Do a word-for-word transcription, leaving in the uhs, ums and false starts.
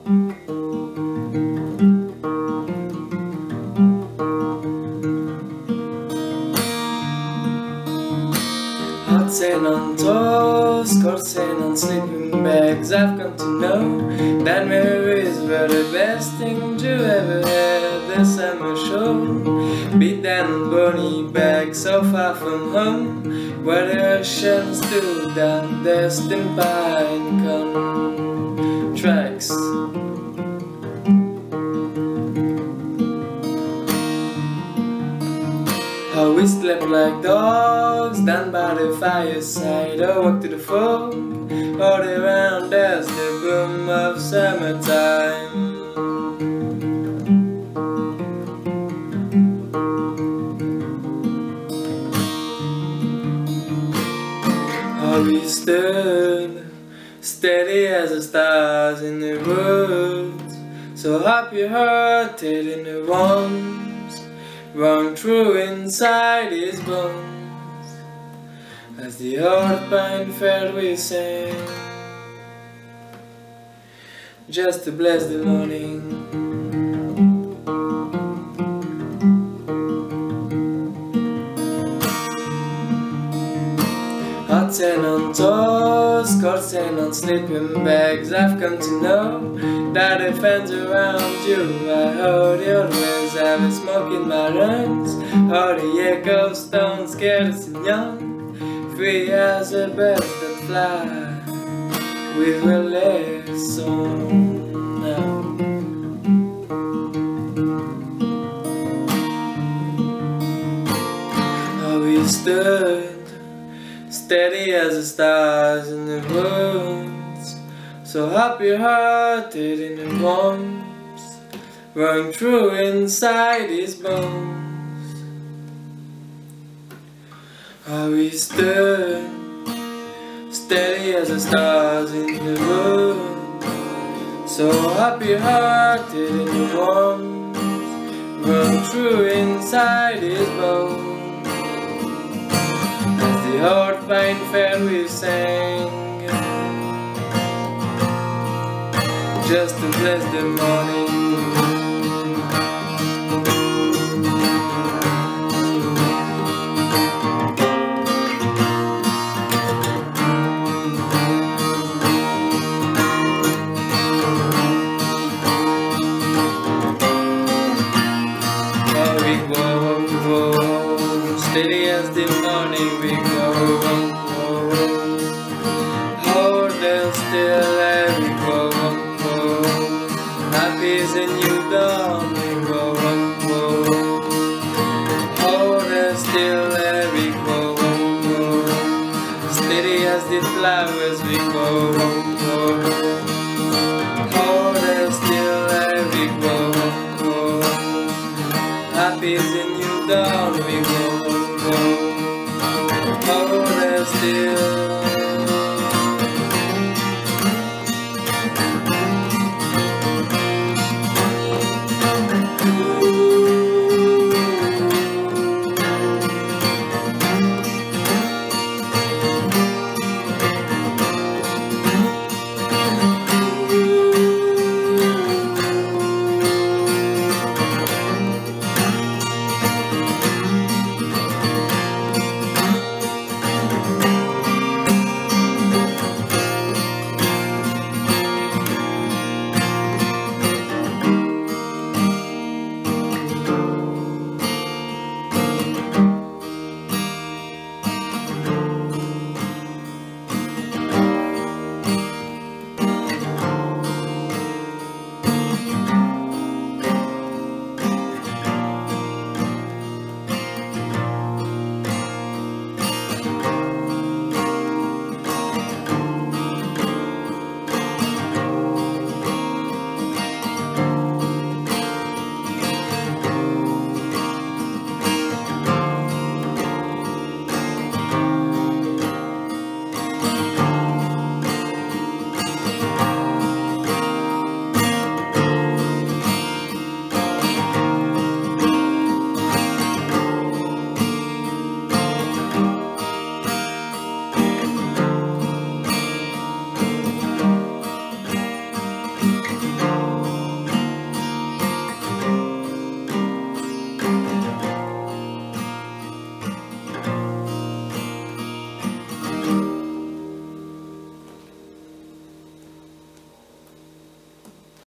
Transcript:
Hot sand on toes, cold sand on sleeping bags. I've come to know that memories were the best thing you ever had. The summer show, beat down on bony back, so far from home, where the ocean stood down, destined pine cone tracks. How we slept like dogs down by the fireside, or walked to the fog, all around us the boom of summertime. How we stood steady as the stars in the woods, so happy-hearted in the warmth run through inside his bones. As the old pine fell we sang, just to bless the morning. Hot sand on toes, cold sand on sleeping bags. I've come to know that the fans around you, I heard you always have a smoke in my lungs. All the echo stones careless and young, free as a bird that fly with her legs on now. How we stood steady as the stars in the woods, so happy-hearted in the warmth run through inside his bones. How we stood steady as the stars in the woods, so happy-hearted in the warmth run through inside his bones. The old pine fell we sang, just to bless the morning. Oh, we go, go, steady as the morning we go. Hold them still, let me go, go. Happy as a new dawn, we go, go. Hold them still, let me go, go. Steady as the flowers, we go, go.